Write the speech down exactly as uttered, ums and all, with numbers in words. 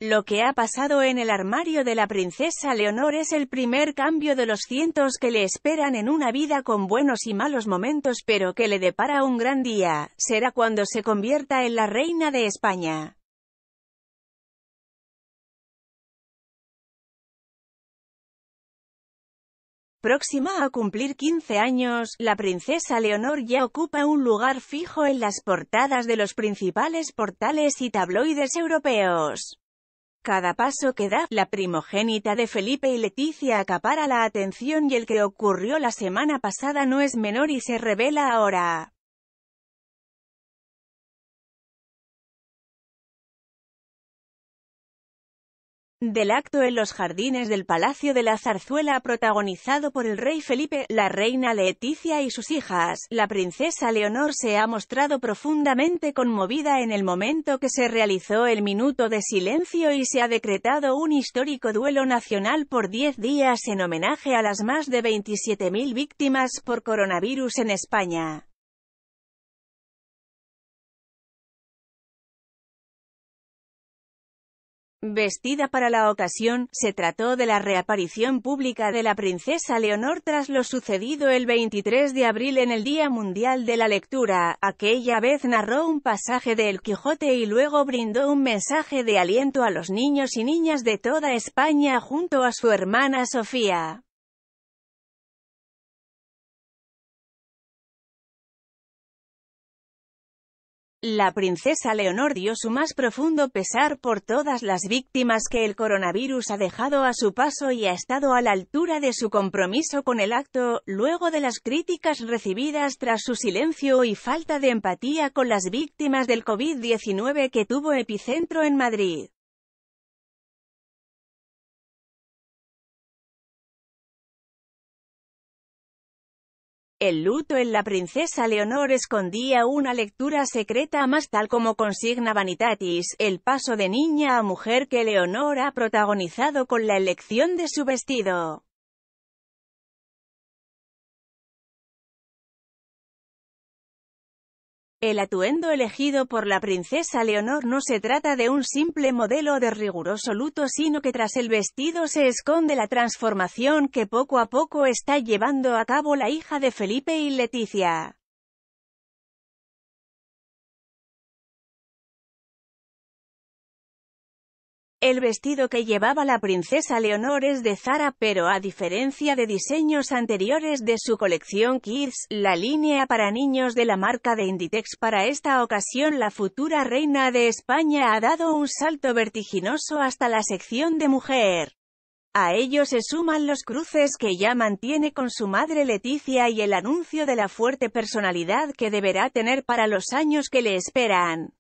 Lo que ha pasado en el armario de la princesa Leonor es el primer cambio de los cientos que le esperan en una vida con buenos y malos momentos, pero que le depara un gran día. Será cuando se convierta en la reina de España. Próxima a cumplir quince años, la princesa Leonor ya ocupa un lugar fijo en las portadas de los principales portales y tabloides europeos. Cada paso que da, la primogénita de Felipe y Leticia acapara la atención, y el que ocurrió la semana pasada no es menor y se revela ahora. Del acto en los jardines del Palacio de la Zarzuela protagonizado por el rey Felipe, la reina Leticia y sus hijas, la princesa Leonor se ha mostrado profundamente conmovida en el momento que se realizó el minuto de silencio y se ha decretado un histórico duelo nacional por diez días en homenaje a las más de veintisiete mil víctimas por coronavirus en España. Vestida para la ocasión, se trató de la reaparición pública de la princesa Leonor tras lo sucedido el veintitrés de abril en el Día Mundial de la Lectura. Aquella vez narró un pasaje de El Quijote y luego brindó un mensaje de aliento a los niños y niñas de toda España junto a su hermana Sofía. La princesa Leonor dio su más profundo pesar por todas las víctimas que el coronavirus ha dejado a su paso y ha estado a la altura de su compromiso con el acto, luego de las críticas recibidas tras su silencio y falta de empatía con las víctimas del COVID diecinueve que tuvo epicentro en Madrid. El luto en la princesa Leonor escondía una lectura secreta más, tal como consigna Vanitatis, el paso de niña a mujer que Leonor ha protagonizado con la elección de su vestido. El atuendo elegido por la princesa Leonor no se trata de un simple modelo de riguroso luto, sino que tras el vestido se esconde la transformación que poco a poco está llevando a cabo la hija de Felipe y Leticia. El vestido que llevaba la princesa Leonor es de Zara, pero a diferencia de diseños anteriores de su colección Kids, la línea para niños de la marca de Inditex, para esta ocasión la futura reina de España ha dado un salto vertiginoso hasta la sección de mujer. A ello se suman los cruces que ya mantiene con su madre Leticia y el anuncio de la fuerte personalidad que deberá tener para los años que le esperan.